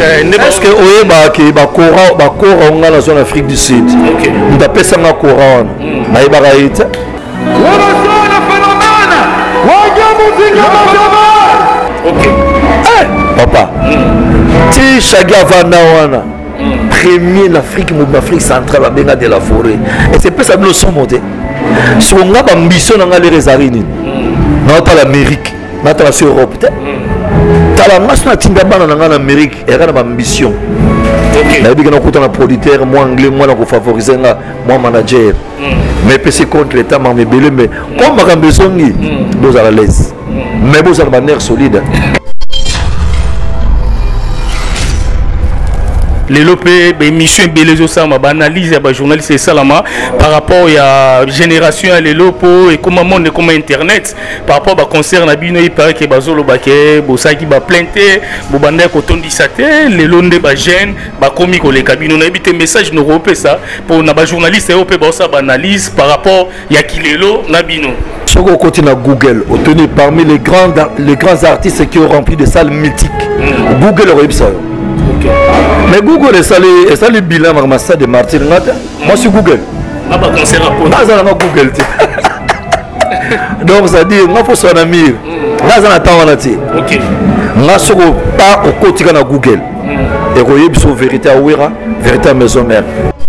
Est-ce que oyeba bakora onga na zone Afrique du Sud ndapesa nga kora wana nayebaka ye te papa ti Shaggy avanda wana premier l'Afrique l'Afrique centrale babenga de la forêt et c'est pas ça le son monté sur nga bambition na nga les rezarine na ta l'Amérique na ta sur Europe te tala masna tinda bana na nga na Amérique et kana bambition na biga na kuta na producteur moi anglais moi na ko favoriser nga moi manager mais PC contre l'état ma mebele mais comme makambeso ngi dos à la l'aise mais vous avez un nerf solide. Les lopes, émission Belezo Sama, analyse à journaliste Salama par rapport à la génération à les lopes et comment monde comment internet par rapport à concert Nabino il paraît que bazolo baké bosaki ba plainte bobanda koton disate les londe ba jeune ba komi ko les cabines on a évité message no repé ça pour na ba journaliste européen ba ça analyse par rapport ya kilelo Nabino. Sur au côté de Google, obtenu parmi les grands artistes qui ont rempli des salles mythiques. Google aurait ça. Mais Google est salé bilan Marmassa de Martin Ngata. Moi sur Google. Ah bah concert à Google. Donc ça dit, moi faut son ami. Là ça attend on a dit. OK. Moi sur pas au côté de Google. Et voyez sur vérité à Ouira, vérité à maison mère.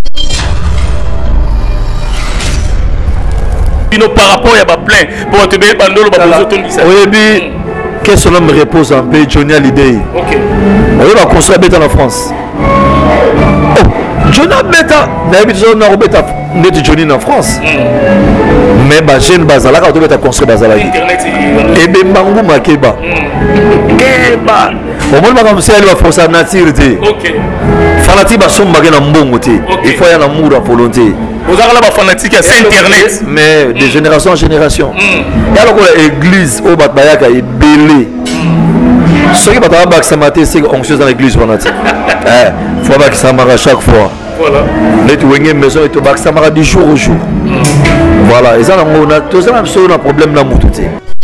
Par rapport à ma plainte pour te payer bandolo oui quel son homme repose en paix Johnny Hallyday ok on va construire bêta en France Johnny bêta d'habitude on a bêta net Johnny en France mais ba jeune bazala quand on bêta construire bazala et ben bangu makeba keba au moins comme ça elle va forcer nature ok fanatique ba son magana mbongo te il faut y a l'amour à volonté. Vous avez la fanatique à internet mais de génération en génération et alors que l'église au Batbayaka est belée ceux qui battent à Samate c'est anxieux dans l'église fanatique il faut que ça marche à chaque fois voilà les touengé maison et tout ça marche du jour au jour voilà et ça on a tous un problème dans moutouté.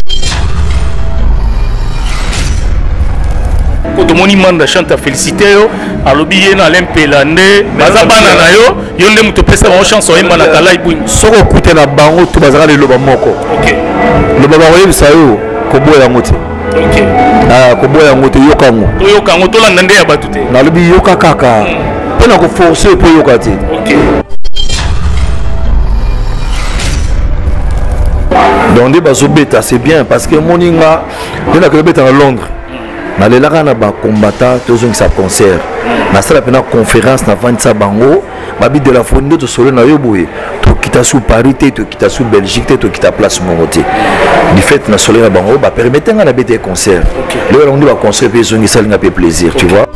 Quand on manda chante félicité à l'objet na l'empelande bazabana na yo yonde muto pesa ba chanson yemba na kala ibuni soko kuté na bango to bazaka le loba moko OK le baba oyeb sayo ko boya ngote OK ko boya ngote yokango to landa nde ya batute na lobi yoka kaka pena ko forcer po yokati OK donc des bazobeta c'est bien parce que moninga dina ko beta à Londres na lelaka na ba combattant tozongi sa concert na sala pena conférence na vantsa bango babi de la fonde to solo na yoboye to kita sous Paris to kita sous Belgique to kita place mongoté du fait na solo na bango ba permettre nga na bete concert le on doit concert pe zongi sala na pe plaisir tu vois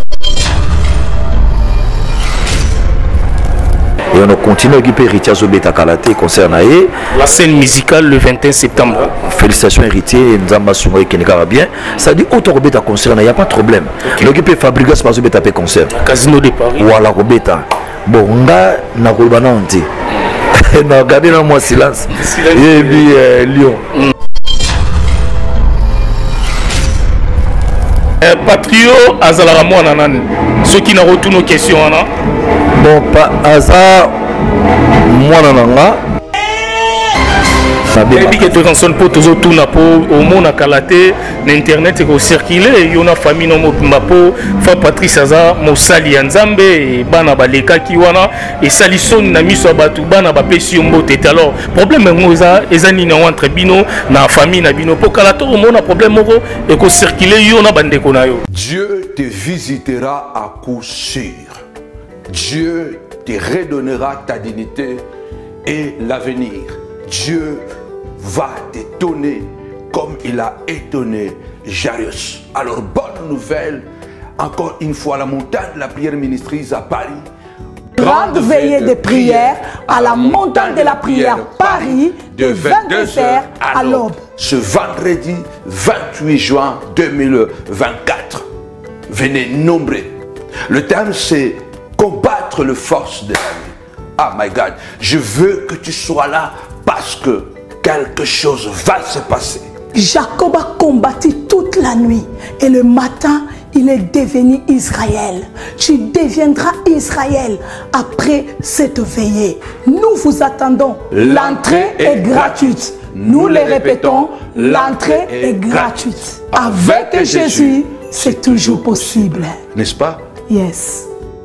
et on continue à occuper Ritia Zobeta Kalate concernant la scène musicale le 21 septembre. Félicitations héritier, Nzamba Soumoy Kenikara bien. Ça dit autant Robeta concernant, il n'y a pas de problème. L'occupé Fabrigas par Zobeta pe concert. Casino de Paris. Voilà Robeta. Bon, nga na Robana anti. Na regardez dans moi silence. Et puis Lyon. Patrio Azalara Mouananan. Ceux qui n'ont retourné nos questions, bon, pas hasard, moi nanga. Et puis que tu rançonnes pour tous autour na po au monde à Kalaté, l'internet est circulé, il y a une famille non mapo, fa Patrice Aza, Mosali Nzambe et bana baleka kiwana et salison na miso batu bana ba pesi mbote. Alors problème ngoza ezani na entre bino na famille na bino po Kalato au monde a problème moko et ko circuler yo na bande ko na yo. Dieu te visitera à coup sûr. Dieu te redonnera ta dignité et l'avenir. Dieu va t'étonner comme il a étonné Jairus. Alors, bonne nouvelle, encore une fois, la montagne de la prière ministrise à Paris. Grande veillée de prière à la montagne de la prière Paris de 22h à l'aube. Ce vendredi 28 juin 2024. Venez nombreux. Le thème c'est combattre les forces de la vie. Ah my God, je veux que tu sois là parce que quelque chose va se passer. Jacob a combattu toute la nuit et le matin, il est devenu Israël. Tu deviendras Israël après cette veillée. Nous vous attendons. L'entrée est gratuite. Nous le répétons, l'entrée est gratuite. Avec Jésus, c'est toujours possible. N'est-ce pas? Yes.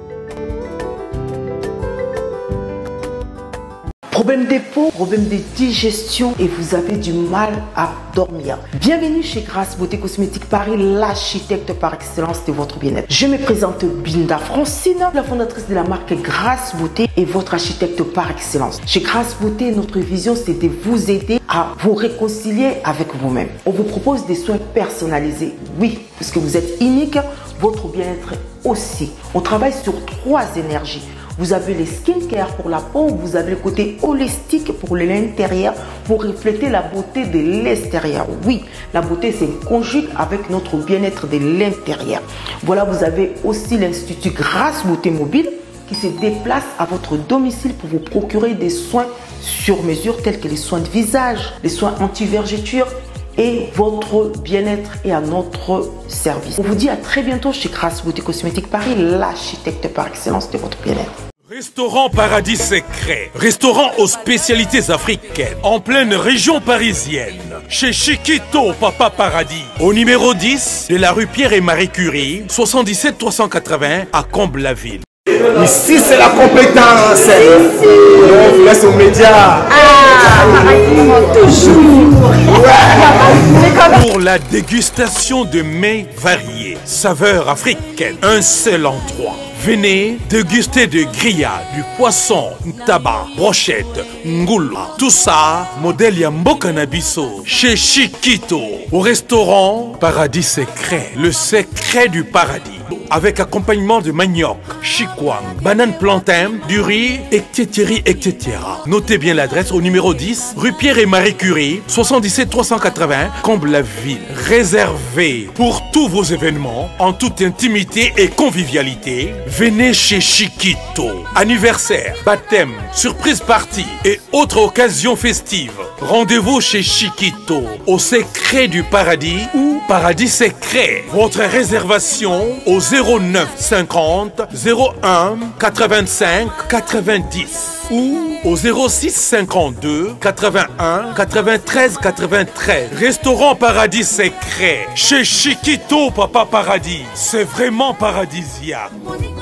Problème de peau, problème de digestion et vous avez du mal à dormir. Bienvenue chez Grâce Beauté Cosmétique Paris, l'architecte par excellence de votre bien-être. Je me présente Binda Francine, la fondatrice de la marque Grâce Beauté et votre architecte par excellence. Chez Grâce Beauté, notre vision c'est de vous aider à vous réconcilier avec vous-même. On vous propose des soins personnalisés, oui, parce que vous êtes unique, votre bien-être aussi. On travaille sur 3 énergies. Vous avez les skincare pour la peau, vous avez le côté holistique pour l'intérieur, pour refléter la beauté de l'extérieur. Oui, la beauté c'est conjugue avec notre bien-être de l'intérieur. Voilà, vous avez aussi l'Institut Grâce Beauté Mobile qui se déplace à votre domicile pour vous procurer des soins sur mesure tels que les soins de visage, les soins anti-vergeture et votre bien-être est à notre service. On vous dit à très bientôt chez Grâce Beauté Cosmétique Paris, l'architecte par excellence de votre bien-être. Restaurant Paradis Secret, restaurant aux spécialités africaines, en pleine région parisienne, chez Chiquito Papa Paradis, au numéro 10 de la rue Pierre et Marie Curie, 77 380 à Comble-la-Ville. Ici c'est la compétence. On vous laisse aux médias. Toujours. Pour la dégustation de mets variés, saveurs africaines, un seul endroit. Venez déguster de grillades, du poisson, tabac, brochette, ngoula. Tout ça, modèle Yamboka Nabiso, chez Chiquito, au restaurant Paradis Secret, le secret du paradis. Avec accompagnement de manioc, chikwang, banane plantain, du riz, etc. Notez bien l'adresse au numéro 10, rue Pierre et Marie Curie, 77 380, Comble-la-Ville. Réservé pour tous vos événements, en toute intimité et convivialité. Venez chez Chiquito. Anniversaire, baptême, surprise party et autres occasions festives. Rendez-vous chez Chiquito, au secret du paradis ou Paradis Secret. Votre réservation au 09 50 01 85 90 ou au 06 52 81 93 93. Restaurant Paradis Secret chez Chiquito Papa Paradis. C'est vraiment paradisiaque.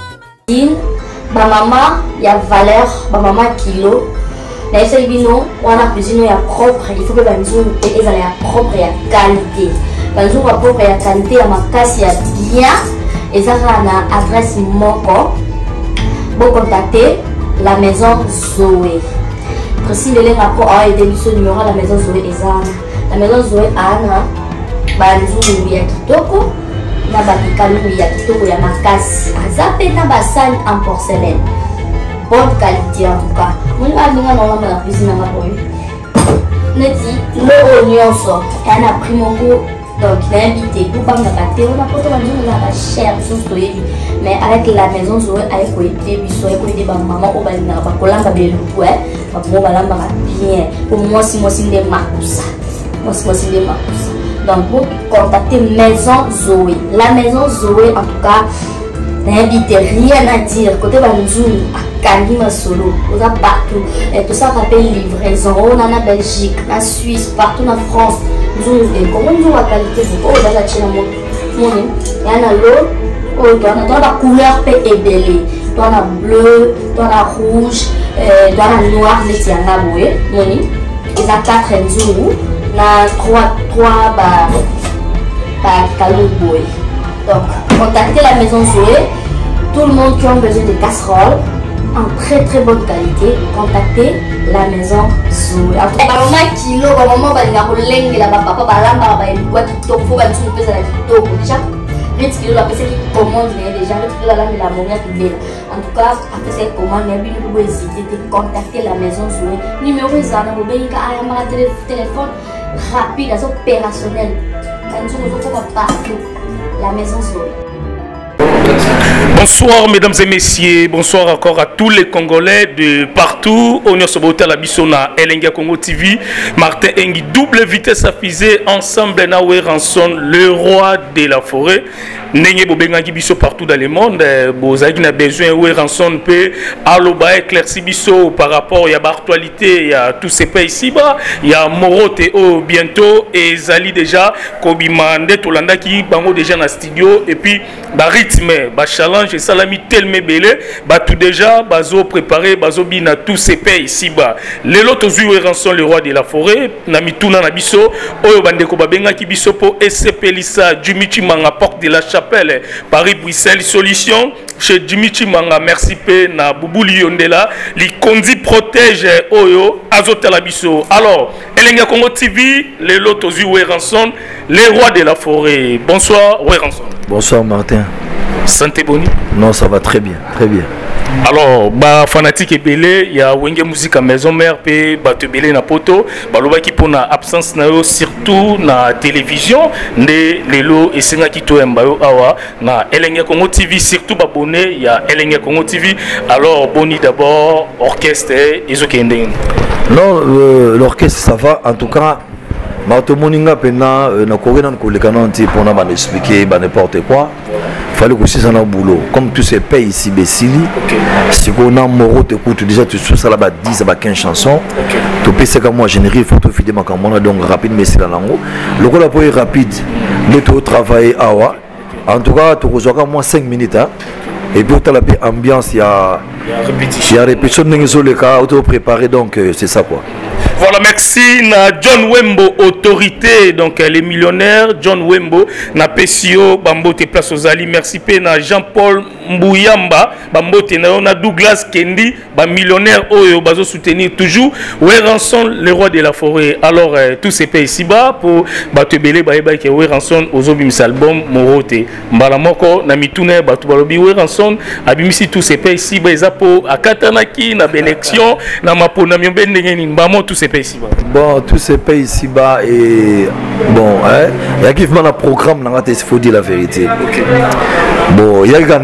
Ma maman, il y a valeur, ma maman kilo. Mais c'est bino, on a cuisine ya propre, il faut que banzou et ça ya propre ya qualité. Banzou ya propre ya qualité ya makasi ya bien et ça na adresse moko. Bon contacter la maison Zoé. Précis le rapport a été le numéro la maison Zoé Ezana. La maison Zoé ana banzou ya kitoko. Na bakikalu ya kitoko ya makasi azape na basani en porcelaine bonne qualité en tout cas mon alinga na ngamba na cuisine na boy neti le oignon so et na primongo donc na invité tout pas na baté on a poto banzo na ba cher so mais avec la maison Zoé avec ko été biso ko été ba maman o ba na ba kolanga be lupu ba mo ba lamba bien pour moi si ndé makusa moi si ndé makusa. Donc, vous contactez Maison Zoé. La Maison Zoé, en tout cas, n'invitez rien à dire. Côté Banzou, à Kalima Solo, vous avez partout. Et tout ça s'appelle livraison. On en a Belgique, en Suisse, partout en France. Comment vous avez la qualité? Vous avez la Chine. Il y en a l'eau, il y a la couleur ébélée. Il y en a bleu, il y en a rouge, il y en a noir, il y en a boué. Il y a 4 nzungu. Na 3 boy. Donc, contactez la maison Zoé. Tout le monde qui a besoin de casseroles en très très bonne qualité, contactez la maison Zoé. Maman kilo, maman va lengue la papa balamba va quoi TikTok, faut va nous peser la TikTok déjà. Vite kilo la personne qui commande déjà la langue la monnaie qui est. En tout cas, après cette commande, il y a une hésiter de contacter la maison Zoé. Numéro Zana, vous pouvez aller téléphone rapide, opérationnel. Partout, la maison Zoé. Bonsoir mesdames et messieurs, bonsoir encore à tous les Congolais de partout. On est sur la Bissona, Elenga Congo TV, Martin Engi, double vitesse à fusée, ensemble Nawe Ranson, le roi de la forêt. Nenye bobenga biso partout dans le monde, bozaki na besoin où rançon peut aloba éclairci biso par rapport à l'actualité, il y a tous ces pays ici-bas, il y a Morote au bientôt et Zali déjà Kobimande Tolanda qui bango déjà dans studio et puis ba rythme, ba challenge et salami tellement belé, ba tout déjà bazo préparé, bazo bina tous ces pays ici-bas. Les lotos où rançon le roi de la forêt, na mituna na biso, oyo bandeko babenga ki biso po SCP Lisa Jumichi Manga porte de la Chapelle, Paris Bruxelles solution chez Dimitri Manga merci pe na Boubouli Yondela li kondi protège oyo azotala biso. Alors Elenga Congo TV les lotos Ranson les rois de la forêt. Bonsoir Ranson. Bonsoir Martin. Santé boni? Non, ça va très bien, très bien. Alors, bah fanatique et belé, il y a Wenge musique à maison mère pe batte belé na poto, bah loba qui pour na absence na yo surtout na télévision, ne lelo et senga qui to emba yo awa na Elenga Congo TV surtout abonné, il y a Elenga Congo TV. Alors boni d'abord orchestre ezokende. Non, l'orchestre ça va en tout cas. Mato moninga pena na korena kolekana nti pona ba expliquer ba n'importe quoi. Fallait que c'est un boulot comme tous ces pays ici Bessili. Si on a Moro t'écoute déjà tu sous ça là-bas 10 à 15 chansons. Tu peux c'est comme moi générer photo vidéo ma camona donc rapide mais c'est là lango. Le coup la pour rapide. Le tout travailler awa. En tout cas tu reçois moi 5 minutes hein. Et puis tu as la ambiance il y a répétition n'enzo le cas auto préparé donc c'est ça quoi. Voilà, merci na John Wembo, autorité, donc les millionnaires, John Wembo, na Pesio, Bambote Place aux Ali, merci pe na Jean-Paul Mbouyamba, Bambote na Douglas Kendi, millionnaire Oyo, bazo soutenir toujours, Ranson, le roi de la forêt. Alors, tous ces pays ici-bas, pour Batebele, Baïbaïke, Ranson, Ozobimis album, Morote, Mbalamoko, Namitune, Batubalobi, Ranson, Abimisi, tous ces pays ici-bas, Zapo, Akatanaki, na Bélection, na Mapo, Namiombe, Nengeni, tous ces pays ici-bas. Bon, tous ces pays ici-bas et bon, il y a qui fait un programme, il faut dire la vérité. Okay. Bon, il y a qui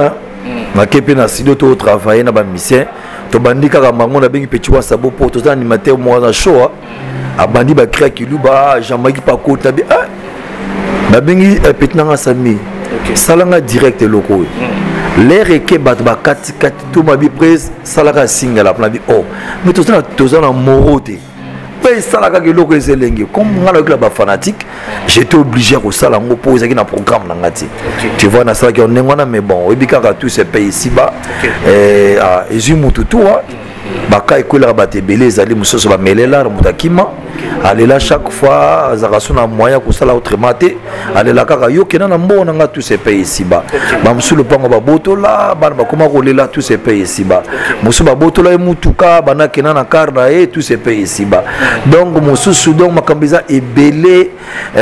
a un travail dans la mission. Tu as dit que tu as dit que tu as dit que tu as animateur moi show. A bandi ba créer qui luba jamais qui pas côté tabi ah ba bengi petnanga sami salanga direct loko l'air et que bat ba kati tout ma bi prise salaka single plan bi oh mais tout ça na morote paye salaka que loko ezelenge comme ngala que ba fanatique j'étais obligé à ça la ngo poser qui na programme na ngati tu vois na ça qui on ngona mais bon ebika ka tous ces pays ici bas et ezumu tutua baka ekola batebele ezali musoso ba melela mutakima alela chaque fois azakasona moyen ko sala autrement te alela kaka yo kena na mbona nga tous ces pays ici bas ba musulu pango ba botola ba koma kolela tous ces pays ici bas musu ba botola mutuka bana kena na karna et tous ces pays ici bas donc mususu donc makambiza ebele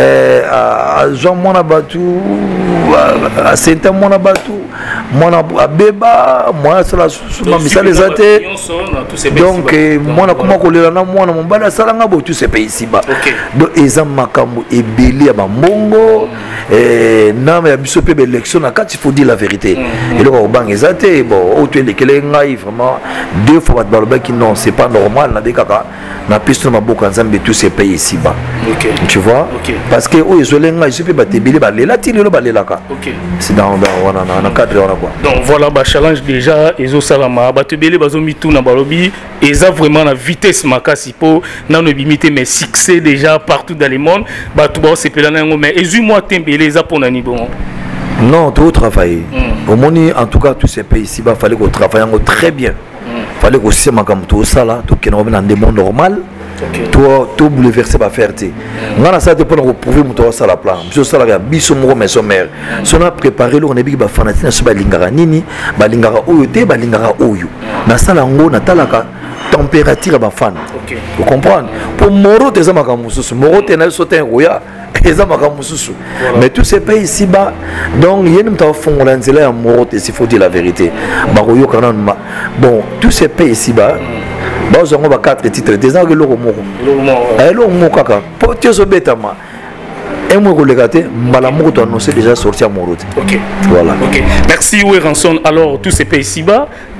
a Jean mona batu a Senta mona batu mona abeba moi sala suma misale zate donc moi na comment kolela na moi na mbala sala ngabo tous ces pays ici bas donc ezam makambo ebele ya bambongo na ya biso pe élection na kati il faut dire la vérité et le bang ezate bon auto lekele ngai vraiment deux fois ba baloba qui non c'est pas normal na bekaka na piste na maboko nzambe tous ces pays ici bas tu vois parce que o ezole ngai je peux ba tebele ba lela ti lelo ba lelaka c'est dans na cadre on quoi donc voilà ba challenge déjà ezo salama ba tebele bazo mitu na balobi eza vraiment la vitesse makasi po na no bimité mais succès déjà partout dans le monde ba tout ba sepelana ngo mais ezu-moi tembele eza pona ni bon non tout travailler au moni en tout cas tous ces pays ici bas fallait qu'on travaille très bien fallait qu'on se makam tout ça là tout qui est dans des mondes normal tout bouleverser ba fierté ngana ça te pour prouver muto ça la plan biso ça la biso mo maison mère son a préparé on est bi ba fanatique sur ba lingara nini ba lingara oyo te ba lingara oyo na sala ngo na talaka température ba fan vous comprenez pour moro te zama kamususu moro te na sauter roya ezama kamususu mais tous ces pays ici bas donc yene mta fongola nzela ya moro te s'il faut dire la vérité ba royo kana bon tous ces pays ici bas bah on va 4 titres des ans que l'euro moko l'euro moko kaka potio so betama et moi regarder mbalamour annoncé déjà sorti à Morote. OK voilà OK merci Ranson alors tous ces pays ici bas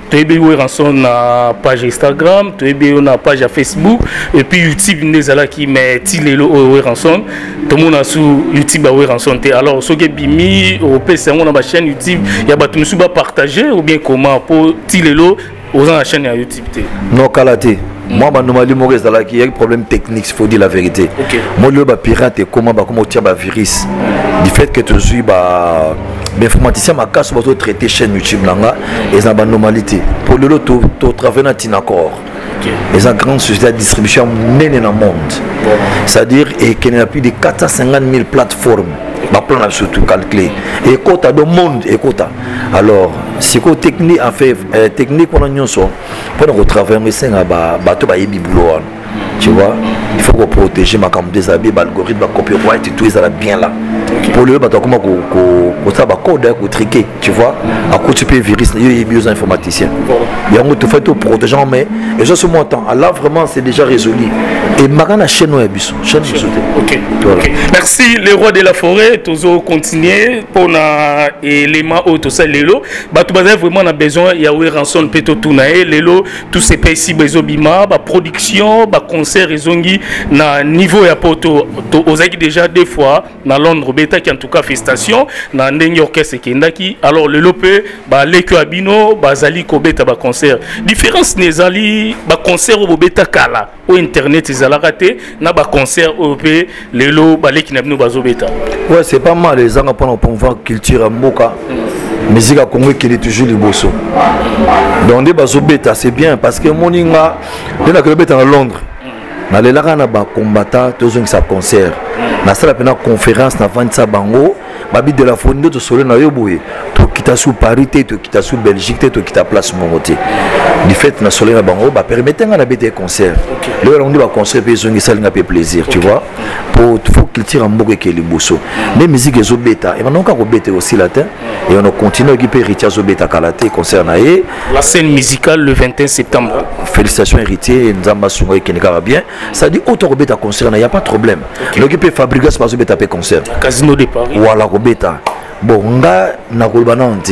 tu es bien rançon na page Instagram, tu es bien na page Facebook et puis YouTube les ala qui met tilelo rançon tout le monde a sur YouTube ba rançon. Alors ce que bimi au PC on a ma chaîne YouTube, il y a ba tu me suis partager ou bien comment pour tilelo aux la chaîne YouTube. Non kalaté. Moi, normalement, il y a un problème technique, il faut dire la vérité. Moi, le pirate, comment tu as un virus. Du fait que tu as l'informaticien m'a cassé pour traiter chaîne YouTube, et ça une normalité. Pour le lot, tu travailles dans un accord. Et une grande société de distribution menée dans le monde. C'est-à-dire qu'il y a plus de 450 000 plateformes. Ma plan surtout calculé. Et quand tu as le monde, alors, si tu technique, en fait, technique, on a une chose, pour travailler, tu vois, il faut protéger ma caméra des habits, l'algorithme, le copyright et tout, ça va bien là. Pour le comment code triquer, tu vois, à quoi tu peux virus, il y a besoin d'informaticiens. Il y a un tout fait tout protéger, mais et je suis montant. Là vraiment c'est déjà résolu. Et maintenant chaîne nous est chaîne ok. Merci les rois de la forêt, toujours continuer pour na élément auto ça lelo. Bah tu vas vraiment on a besoin il y a eu rançon peto tunae lelo tous ces pays si besoin bima, bah production, bah concert ezongi na niveau ya poto ozaki déjà deux fois na Londres beta qui en tout cas festation na ndenge orchestre kendaki alors le lope ba leko abino bazali ko beta ba concert différence nezali ba concert au beta kala au internet ezala raté na ba concert au pe lelo ba leki na bino bazo beta. Ouais, c'est pas mal les gens pendant promouvoir culture à Moka. Musique à Congo qui est toujours liboso. Donc des bazo beta c'est bien parce que moninga de la beta à Londres. Na le la na ba combattant tous sa concert. Na sala pena conférence na vendre bango babi de la fondée de solo na yoboye to kita sous Paris to kita sous Belgique to kita place mongoté du fait na solo na bango ba permettre na bête concert le on dit ba concert pe zongi ça nga pe plaisir tu vois pour faut qu'il tire en mbogo ke liboso les musiques ezo beta et maintenant quand beta aussi latin et on continue qui peut héritier zo beta kalaté concert na e la scène musicale le 21 septembre. Félicitations héritier nzamba sungo ke nekara bien ça dit auto beta concert na y a pas de problème le qui peut fabriquer ce beta pe concert Casino de Paris voilà beta bon nga na kolbana onti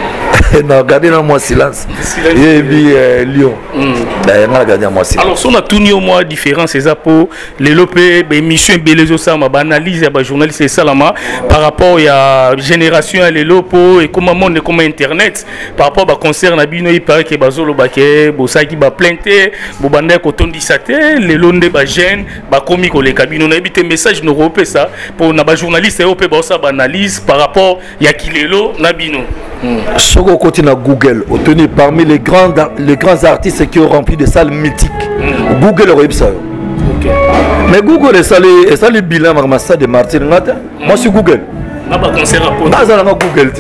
na garder dans moi silence et puis Lyon na garder moi silence. Alors son a tout ni au moins différence c'est ça pour les lopé émission belezo ça ma analyse ba journaliste salama par rapport à génération les lopo et comment monde comment internet par rapport à concert na bino il paraît que bazolo baké bosaki ba plainte bo banda ko tondisate les londe ba jeune ba komi ko les cabines on a évité message no repé ça pour na ba journaliste europé ba ça ba analyse par rapport ya kilelo na bino. Soko côté na Google, obtenu parmi les grands artistes qui ont rempli des salles mythiques. Google aurait ça. Mais Google est salé bilan ma salle de Martin Ngata. Moi c'est Google. Na ba concert à Google.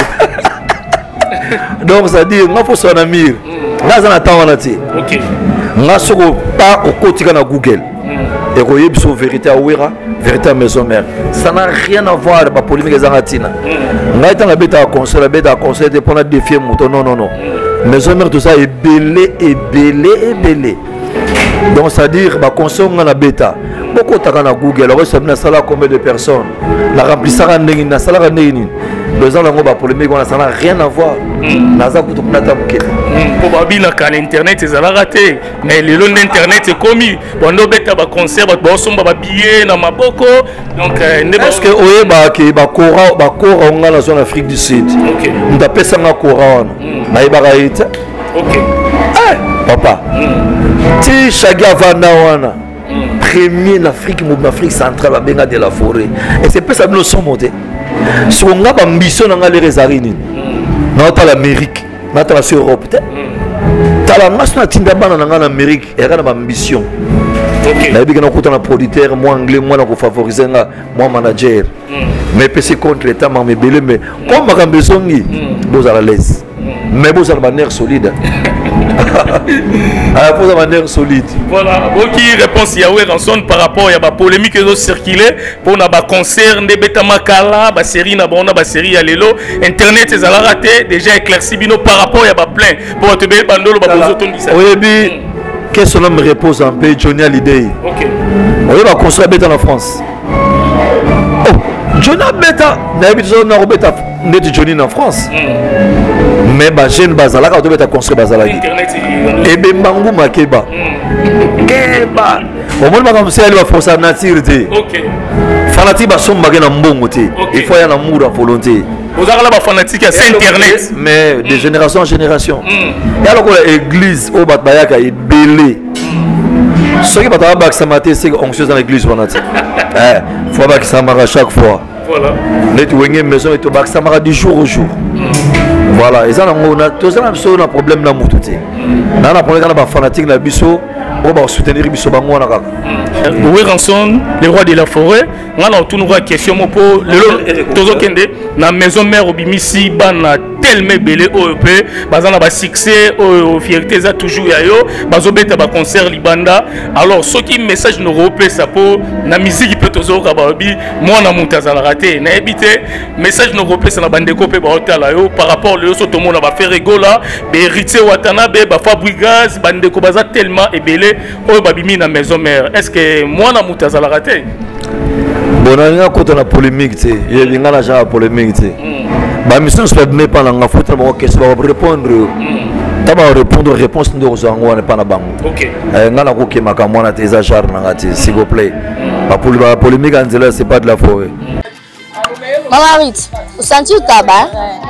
Donc ça dit nga faut son amir. Nga za na tawana ti. OK. Nga soko pas au côté na Google. Et royeb sur vérité à Ouera, vérité à maison mère. Ça n'a rien à voir avec la polémique des Angatina. On a été la bête à conseil, pour la défier mouton. Non. Maison mère, tout ça est belé. Donc, c'est-à-dire, bah, conseil, on a la bêta. Beaucoup de na Google, alors ça na sala combien de personnes. La remplissara n'engin, na sala n'engin. Les gens là, bah, polémique, ça n'a rien à voir. Naza kutu kunata mukele. Probablement qu'à l'internet c'est raté, mais le long d'internet c'est commis. Pendant bêta ba concert, ba somba ba billet na maboko. Donc est-ce que oye ba kora on a la zone Afrique du Sud. OK. On appelle ça na kora na ibara ita. OK. Papa. Ti chaga vana wana. Premier l'Afrique centrale benga de la forêt. Et c'est pas ça nous sommes montés. Si on a ambition dans les résarini. Dans l'Amérique, dans l'Europe, dans la masse en Amérique, il y a une ambition. Il y a un producteur, moi anglais, moi je favoriser moi manager. Mais c'est contre l'État, mais comme je besoin, vous êtes à l'aise. Mais vous avez un air solide. Vous avez un air solide. Voilà, qui réponse Yahweh rançon par rapport à la polémique qui a circulé pour un concert de Beta Makala, la série na série à l'élo, internet c'est raté déjà éclairci bino par rapport à la plainte pour te bénir bandolo ba bozo ton disa. Oui, bien qu'est-ce que l'homme repose un peu Johnny Hallyday. OK. On va construire Beta en France. Oh, Johnny Beta, n'a pas net Johnny en France. Mais bah jeune bazala quand tu as construit bazala. Et ben Mangou Makeba. Keba. Au moins ma comme ça elle va forcer nature de. OK. Fanatique ba son bagay na mbongo te. Il faut y en amour à volonté. Vous avez la fanatique c'est internet mais de génération en génération. Et alors que l'église au Batbayaka est belé. Ce qui va t'avoir ça maté c'est anxieux dans l'église fanatique. Faut pas que ça marche chaque fois. Voilà. Networking maison et tout ça marche du jour au jour. Voilà, et ça on a tous un problème là moutouté. Là on a problème dans fanatique na biso. On va soutenir biso bango na kaka. Oui, Ranson, le roi de la forêt, on a tout une question pour le Tozo Kende, la maison mère au Bimisi, ban tellement belé OEP, bazana ba succès, au fierté ça toujours yayo, bazobeta ba concert libanda. Alors ce qui message no europé ça pour na musique peut Tozo Kababi, moi na mutaza la raté, na éviter message no europé ça na bande copé ba hôtel yo par rapport le so tout monde va faire rigola, be héritier Watanabe, ba Fabrigaz, bande ko baza tellement et belé o babimi na maison mère. Est-ce que moi na mutaza la raté? Bon, on a côté la polémique, tu sais, il y a un genre polémique, tu sais. Bah, mission se fait même pas dans la faute, on va répondre. Tu vas répondre réponse de aux angles, on n'est pas na bango. OK. On a coqué ma camona tes achats, s'il vous plaît. La polémique, c'est pas de la forêt. Maman Rit, vous sentez le tabac?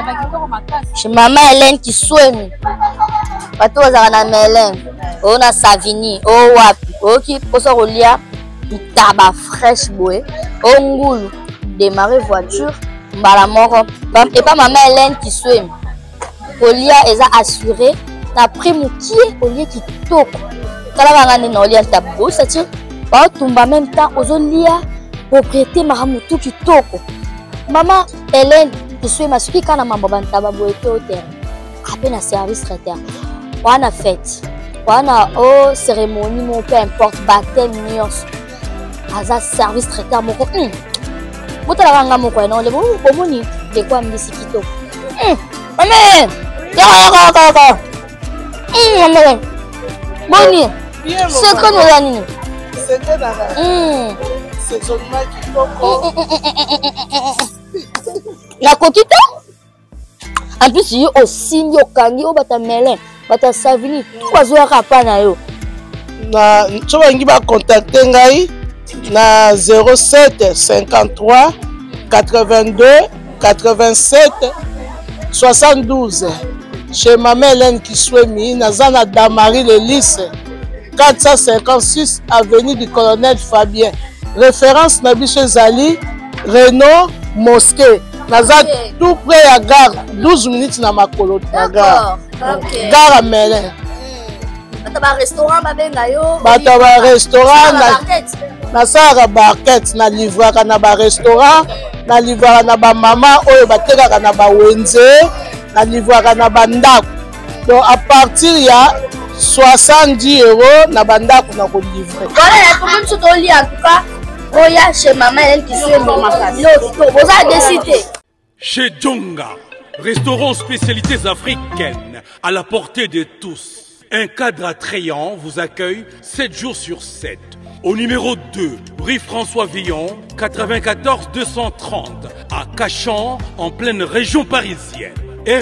Chez maman Hélène qui soigne. Pas tous les Hélène. On a Savini, oh wapi, oh qui pose au lit. Tabac fraîche boé, ongoul, démarrer voiture, balamoro, et pas maman Hélène qui soigne. Olia est assuré, n'a pris mon pied au lieu qui toque. Quand la vangane n'a olia tabou, ça tient, pas tomber en même temps aux olia, propriété mahamoutou qui toque. Maman Hélène qui soigne, ma suki quand la maman tababou était au terrain. À peine à service traiteur. On a fête, on a cérémonie, mon peu importe, baptême, nuance. Aza service traiteur moko botala kanga moko eno le bomoni de kwa mbisikito amen kaka amen boni c'est quoi nous nini c'était là c'est seulement qui toko la coquita en plus yo aussi yo kangi o bata melin bata savini kwazo ya kapana yo na chobangi ba contacter ngai na 07 53 82 87 72 chez Maman Hélène qui souemi Nazana Damari le lycée 456 avenue du colonel Fabien référence Nabiche Zali Renault Mosquée Nazat tout près à gare 12 minutes na makolo na gare gare à Melin Bata restaurant babenga yo bata ba restaurant na sara barquette na livraka na ba restaurant na livraka na ba mama oyo batekaka na ba wenze na livraka na ba ndako donc à partir ya 70 € na ba ndako na ko livrer voilà la commune tout au lit en tout cas oya chez maman elle qui suit mon maman vous avez décidé chez Djonga restaurant spécialités africaines à la portée de tous. Un cadre attrayant vous accueille 7 jours sur 7. Au numéro 2, rue François Villon, 94 230, à Cachan, en pleine région parisienne.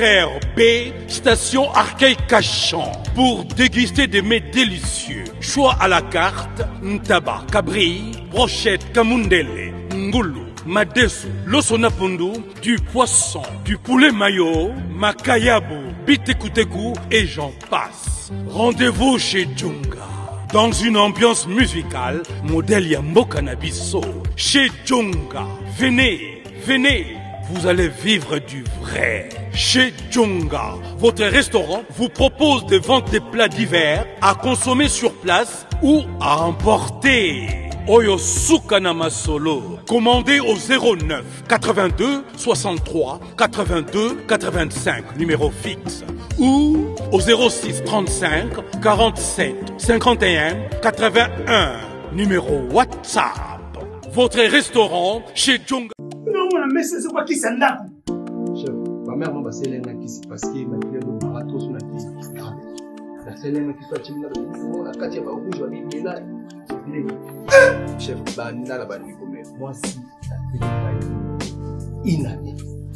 RRB, station Arcueil-Cachan, pour déguster des mets délicieux. Choix à la carte, ntaba, cabri, brochette, kamundele, ngoulou, madesu, losonapundu, du poisson, du poulet mayo, makayabu, bitekuteku et j'en passe. Rendez-vous chez Djonga, dans une ambiance musicale, modèle Yambo Cannabiso. Chez Djonga, venez, venez, vous allez vivre du vrai. Chez Djonga, votre restaurant vous propose de vendre des plats divers à consommer sur place ou à emporter. Oyo Sukana Masolo. Commandez au 09 82 63 82 85, numéro fixe. Ou au 06 35 47 51 81, numéro WhatsApp. Votre restaurant chez Djonga. Non, mais c'est quoi qui s'en a? Chef, ma mère m'a passé l'un qui s'est passé, ma mère m'a barato sur la vie. La scène qui soit timide, la quartier va rouge, on est là. Chef, bah, n'a la banni comme moi, si, la télé. une année.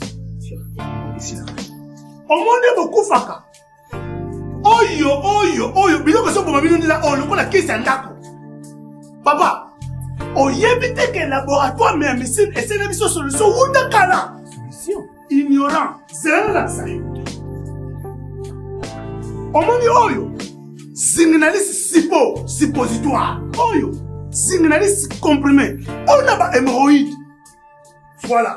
Au monde beaucoup faka. Oyo, biloko so boma bino ndila o lokola kisi ndako. Papa, oyebite que laboratoire mais médecine et c'est une solution ou kala. Solution ignorant, c'est la sayo. Omoni oyo, signaliste suppositoire. Oyo, signaliste comprimé. On a ba hémorroïde. Voilà.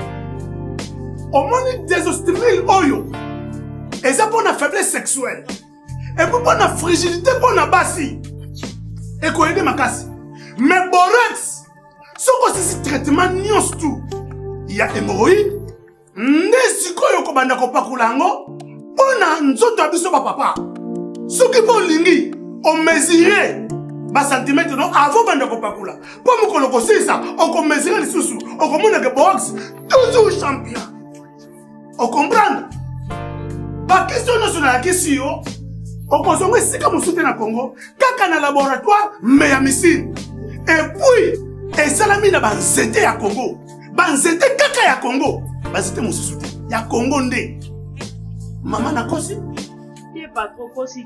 Omoni désostérile oyo. Et ça pour la faiblesse sexuelle. Et pour la fragilité pour la bassi. Et qu'on aide ma casse. Mais borax, ce que c'est traitement nions tout. Il y a hémorroïde. Nesiko yoko banda ko pakulango. On a nzoto abiso papa. Ce qui pour lingi, on mesurait bas centimètre non avant banda ko pakula. Pour me koloko ça, on mesurait les sous. On commande que borax toujours champion. On comprend? La question nationale, la question, on consomme ici comme on soutient le Congo, kaka na laboratoire, mais à missile. Et puis, et ça la mine à Banzete à Congo. Banzete kaka à Congo. Banzete mon soutien. Ya Congo ndé. Maman n'a consi? Il n'est pas trop consi.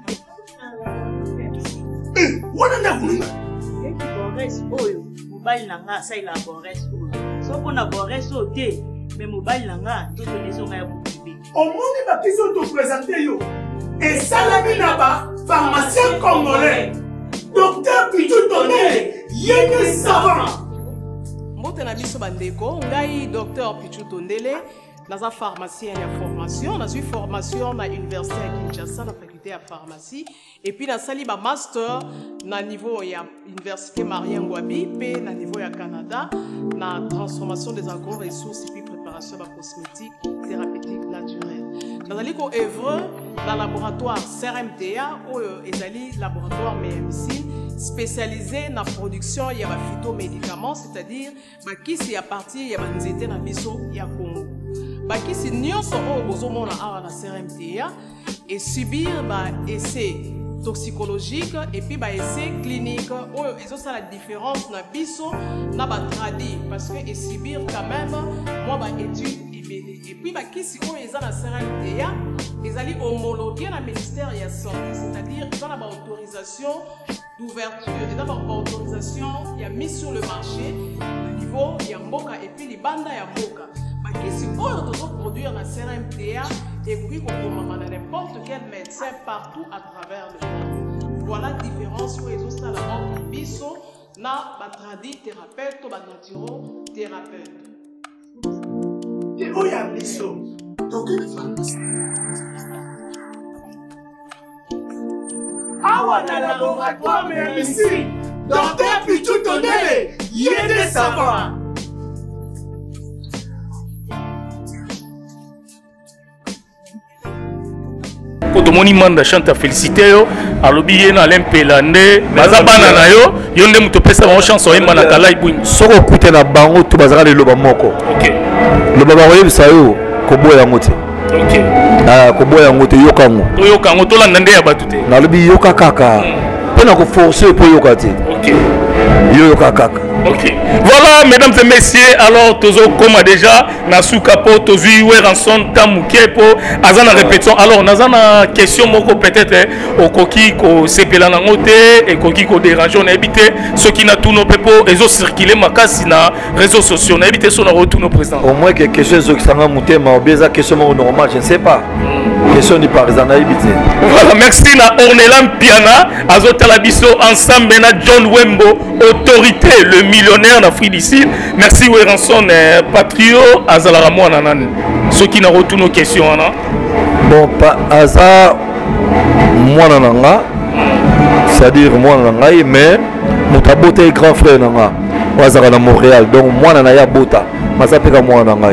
Eh, on a un kununga. Et qui boresse, oyo, mobile nanga, ça il a boresse, oyo. Sauf qu'on a boresse au thé, mais mobile nanga, tout le maison a beaucoup. Au monde va question de présenter yo. Et ça la minaba, pharmacien congolais. Docteur Pichou Tondele, yéné savant. Mbotena biso bandeko, ngai docteur Pichou Tondele, naza pharmacien ya formation, naza formation na université à Kinshasa na faculté ya pharmacie et puis na sali ba master na niveau ya université Marien Ngouabi pe na niveau ya Canada na transformation des agro-ressources et puis préparation de cosmétiques thérapeutiques naturelles. Dans le œuvre dans le laboratoire CRMTA ou ezali laboratoire MMC spécialisé dans la production de phytomédicaments, c'est-à-dire qui c'est à partir de nzete na biso ya Congo. Qui c'est nyonso o bozomona awa na CRMTA et subir essai toxicologique et puis essai clinique où ils ont la différence na biso na ba tradi parce que et subir quand même moi étude et puis qui si on est dans la CRMTA ils allaient homologuer la ministère de la santé, c'est-à-dire ils ont la autorisation d'ouverture et d'abord autorisation il y a mis sur le marché au niveau il y a mboka et puis les bandes il y a mboka qui si on doit produire la CRMTA et puis on peut n'importe quel médecin partout à travers le monde. Voilà la différence où ils ont ça la biso na batradi thérapeute ou naturo thérapeute. Et où y a biso? Donc une pharmacie. Awa na laboratoire mais ici, docteur Pichou Tondele, yéné savant. Kotomoni manda chante félicité yo alobi ye na lempelande baza bana na yo yo nde muto pesa ba chance oyemba na kala ibuni soko kuta na bango to bazaka le loba moko. OK le baba oyebisa yo koboya ngote. OK koboya ngote yokango to yokango to landa nde ya batute na lobi yoka kaka pena ko forcer po yoka te. OK yo yoka kaka. OK. Voilà, mesdames et messieurs, alors tozo comme déjà na soukapo tozu weranson tamukepo azana répétition. Alors nazana question moko peut-être au koki ko sepela na ngote et koki ko déranger on éviter ceux qui na tout nos pepo ezo circuler makasi na réseaux sociaux na éviter son retour nos président. Au moins quelque chose qui sanga mutema ou bien ça question normal, je ne sais pas. Question du partisan na éviter. Voilà, merci na Ornelan Piana azotala biso ensemble na John Wembo autorité le millionnaire d'Afrique d'ici. Merci Weranson Patrio Azalara Mouananan. Ceux qui n'ont retourné nos questions. Bon, pas hasard, Mouananga, c'est-à-dire Mouananga, mais Moutabote est grand frère Nanga. Wazara na Montréal, donc Mouanana ya Bota. Mazapeka Mouananga.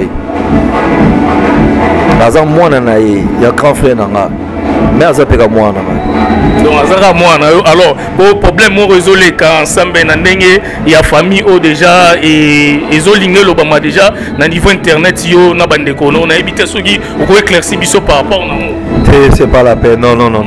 Azam Mouanana ya grand frère Nanga. Mais Azapeka Mouananga. Donc azara mwana alors pour problème mo résolé quand ensemble na ndenge ya famille o déjà et ezolinge lo bama déjà na niveau internet yo na bande kono na ebité soki ko éclaircir biso par rapport na c'est pas la peine non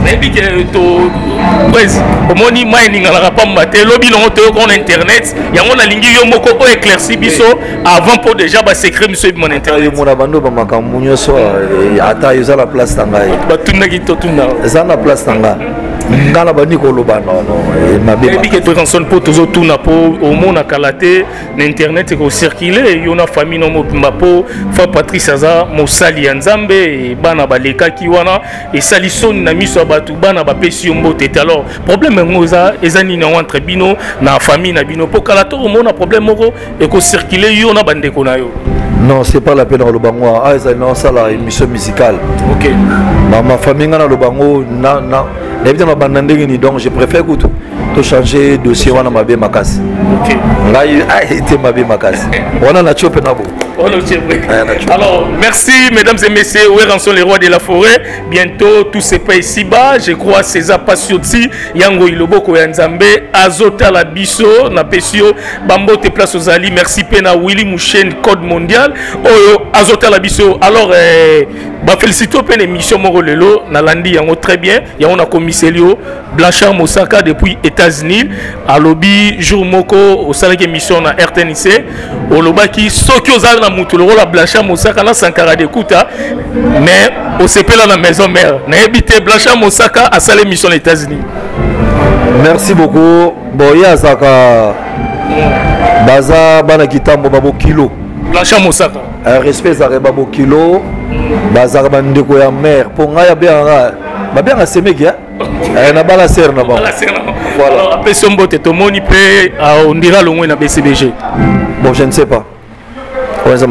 nayebi ke pres omoni mining alaka pamba te lobi longo toyokona internet yango nalingi yo moko oyo éclairci biso avant mpo déjà basekret miso ebi mon internet mona bando bamakambo nyonso ata eza na place na ngai batundaki totunda eza na place na ngai nga na bandi koloba noyebi ke toranson mpo tozotuna mpo omonaka la te na internet ekocircule yo na famille no mobimba mpo fa patrice aza mosali ya nzambe bana balekaki wana esali soni na miso ya bato bana bapesi yo mbote te alors problème yango eza nini yango entre bino na famille na bino mpo kala to omona problème moko ekocircule yo na bandeko na yo. Non, c'est pas la peine de Lobango. Ah, c'est la émission musicale. Ok. Ma famille a Lobango, donc je préfère de changer de dossier. On a ma bien ma casse. Ok. Là, il a été ma bien ma casse. On a la chopé nabo. Alors, merci mesdames et messieurs, Ouéranson les rois de la forêt. Bientôt, tout se passe ici-bas. Je crois César Passioti, Yango Iloboko Yanzambe, Azota la Bisso, Napesio, Bambo te place aux Ali. Merci Pena Willy Mouchen, Code Mondial. Oh, Azota la Bisso. Alors, félicito Pena émission Moro Lelo, Nalandi Yango très bien. Yango na commissario Blanchard Mosaka depuis États-Unis. À lobby jour moko au salon émission na RTNC. Au lobaki Sokyo na mutuloro la Blanchard Mosaka na Sankara de Kuta mais au CP là la maison mère na habité Blanchard Mosaka à salle mission aux États-Unis. Merci beaucoup. Boya Saka Baza bana kitambo babo kilo Blanchard Mosaka respect za babo kilo baza bandeko ya mère pour ngaya bien ba bien semeki na bala ser na ba voilà après sombo te tomoni pe on dira le moins na BCBG. Bon, je ne sais pas. Merci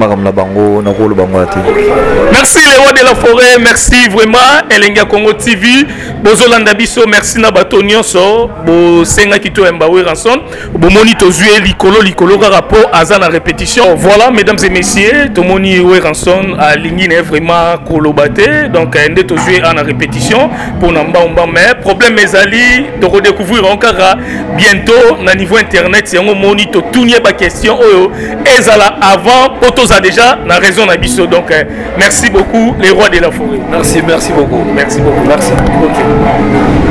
les rois de la forêt, merci vraiment Elenga Congo TV, Bozolanda Biso, merci na batonio so, bo senga kito embawe ranson, bo moni to zue likolo rapo azana répétition. Voilà mesdames et messieurs, to moni we ranson a lingine vraiment kolobate, donc ende to zue en répétition pour namba mais problème ezali to redécouvrir encore bientôt na niveau internet, yango moni to tunye ba question oyo ezala avant Autos a déjà la raison d'Abisso. Donc, merci beaucoup, les rois de la forêt. Merci beaucoup. Merci beaucoup. Merci. Okay.